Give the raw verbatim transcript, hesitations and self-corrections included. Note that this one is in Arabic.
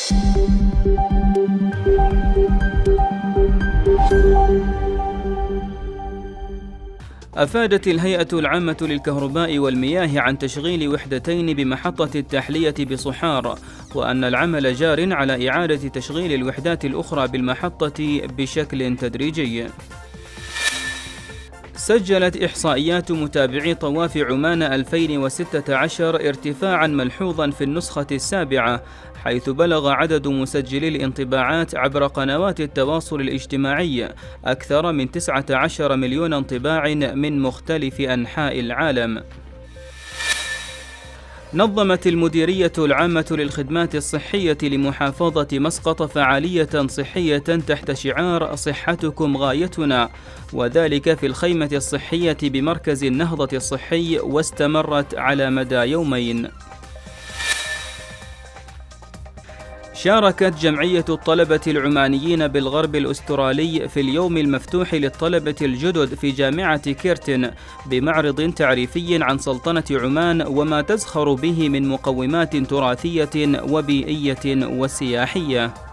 أفادت الهيئة العامة للكهرباء والمياه عن تشغيل وحدتين بمحطة التحلية بصحار، وأن العمل جار على إعادة تشغيل الوحدات الأخرى بالمحطة بشكل تدريجي. سجلت إحصائيات متابعي طواف عمان ألفين وستة عشر ارتفاعاً ملحوظاً في النسخة السابعة، حيث بلغ عدد مسجلي الانطباعات عبر قنوات التواصل الاجتماعي أكثر من تسعة عشر مليون انطباع من مختلف أنحاء العالم. نظمت المديرية العامة للخدمات الصحية لمحافظة مسقط فعالية صحية تحت شعار صحتكم غايتنا، وذلك في الخيمة الصحية بمركز النهضة الصحي، واستمرت على مدى يومين. شاركت جمعية الطلبة العمانيين بالغرب الأسترالي في اليوم المفتوح للطلبة الجدد في جامعة كيرتن بمعرض تعريفي عن سلطنة عمان وما تزخر به من مقومات تراثية وبيئية وسياحية.